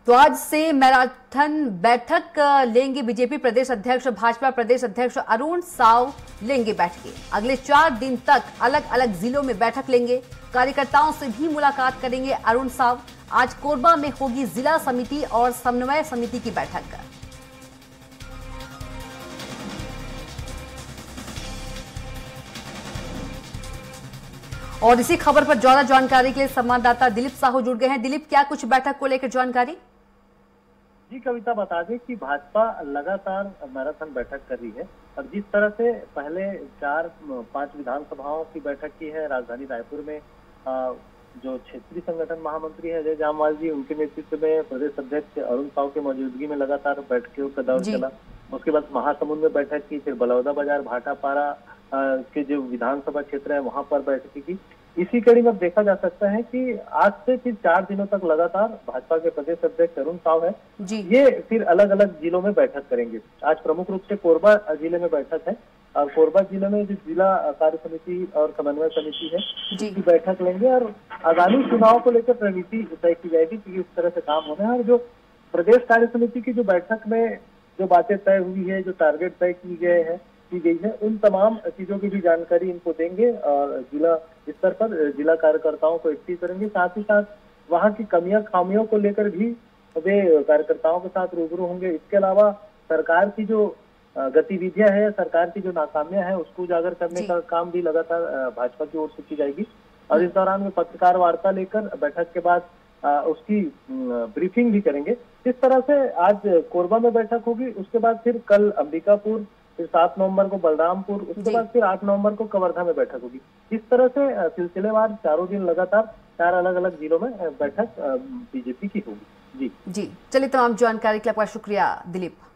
तो आज से मैराथन बैठक लेंगे बीजेपी प्रदेश अध्यक्ष, भाजपा प्रदेश अध्यक्ष अरुण साव लेंगे बैठकें। अगले 4 दिन तक अलग अलग जिलों में बैठक लेंगे। कार्यकर्ताओं से भी मुलाकात करेंगे अरुण साव। आज कोरबा में होगी जिला समिति और समन्वय समिति की बैठक। और इसी खबर पर ज्यादा जानकारी के लिए संवाददाता दिलीप साहू जुड़ गए हैं। दिलीप, क्या कुछ बैठक को लेकर जानकारी? जी कविता, बता दें कि भाजपा लगातार मैराथन बैठक कर रही है और जिस तरह से पहले 4-5 विधानसभाओं की बैठक की है राजधानी रायपुर में, जो क्षेत्रीय संगठन महामंत्री है अजय जामवाल जी, उनके नेतृत्व में प्रदेश अध्यक्ष अरुण साव की मौजूदगी में लगातार बैठकों का दौर चला। उसके बाद महासमुंद में बैठक की, फिर बलौदा बाजार भाटापारा के जो विधानसभा क्षेत्र है वहां पर बैठक की। इसी कड़ी में देखा जा सकता है कि आज से फिर 4 दिनों तक लगातार भाजपा के प्रदेश अध्यक्ष अरुण साव है ये फिर अलग अलग जिलों में बैठक करेंगे। आज प्रमुख रूप से कोरबा जिले में बैठक है और कोरबा जिले में जो जिला कार्य समिति और समन्वय समिति है उसकी बैठक लेंगे और आगामी चुनाव को लेकर रणनीति तय की जाएगी कि इस तरह से काम होना है। और जो प्रदेश कार्य समिति की जो बैठक में जो बातें तय हुई है, जो टारगेट तय की गई है, उन तमाम चीजों की भी जानकारी इनको देंगे और जिला स्तर पर जिला कार्यकर्ताओं को एक्टिव करेंगे। साथ ही साथ वहां की कमियां खामियों को लेकर भी वे कार्यकर्ताओं के साथ रूबरू होंगे। इसके अलावा सरकार की जो गतिविधियां है, सरकार की जो नाकामियां है, उसको उजागर करने का काम भी लगातार भाजपा की ओर से की जाएगी। और इस दौरान वे पत्रकार वार्ता लेकर बैठक के बाद उसकी ब्रीफिंग भी करेंगे। इस तरह से आज कोरबा में बैठक होगी, उसके बाद फिर कल अंबिकापुर, फिर 7 नवंबर को बलरामपुर, उसके बाद फिर 8 नवंबर को कवर्धा में बैठक होगी। इस तरह से सिलसिलेवार 4 दिन लगातार 4 अलग अलग जिलों में बैठक बीजेपी की होगी। जी, चलिए, तमाम जानकारी के लिए आपका शुक्रिया दिलीप।